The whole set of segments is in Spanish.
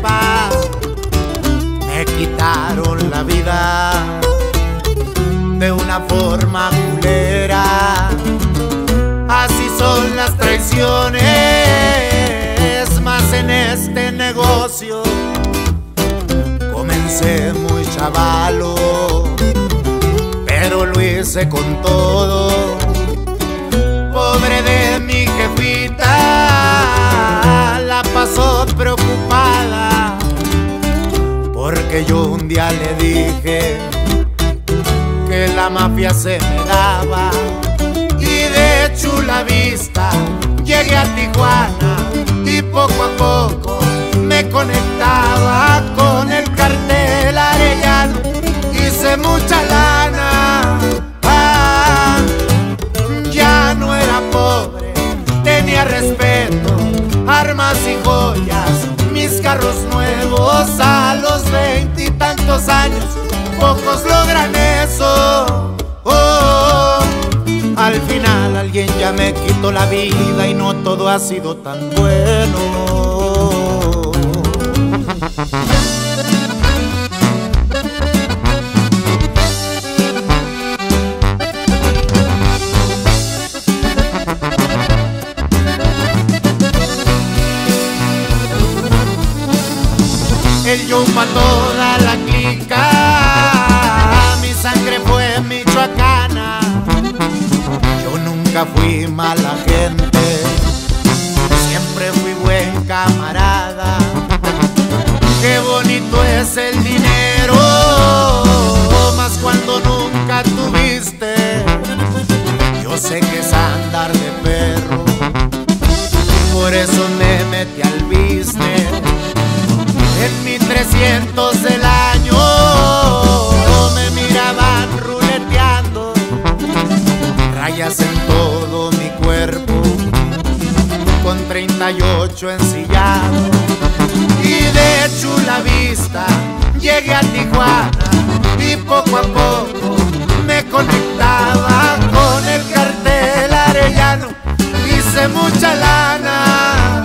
amaba, me quitaron la vida de una forma culera. Así son las traiciones, más en este negocio. Comencé muy chavalo, pero lo hice con todo. Pobre de mi jefita, la pasó preocupada, porque yo un día le dije que la mafia se me daba. Y de Chula Vista llegué a Tijuana y poco a poco me conectaba con el cartel Arellano. Hice mucha lana, ya no era pobre, tenía respeto, armas y joyas, mis carros nuevos a los 20 y tantos años. Pocos logran eso. Al final alguien ya me quitó la vida y no todo ha sido tan bueno. El yo pa' toda la clica, mi sangre fue michoacana. Yo nunca fui mala gente, siempre fui buen camarada. Qué bonito es el dinero, más cuando nunca tuviste. Yo sé que es andar de perro, por eso me metí al business. En mi 300 del año me miraban ruleteando, rayas en todo mi cuerpo, con 38 ensillado. Y de Chula Vista llegué a Tijuana y poco a poco me conectaba con el cartel Arellano. Hice mucha lana,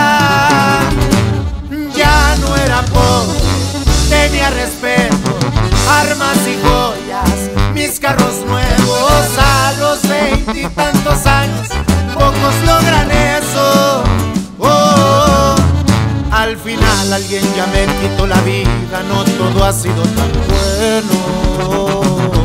ya no era pobre, tenía respeto, armas y joyas, mis carros nuevos a los 20 y tantos años. Pocos logran eso. Al final alguien ya me quitó la vida, no todo ha sido tan bueno.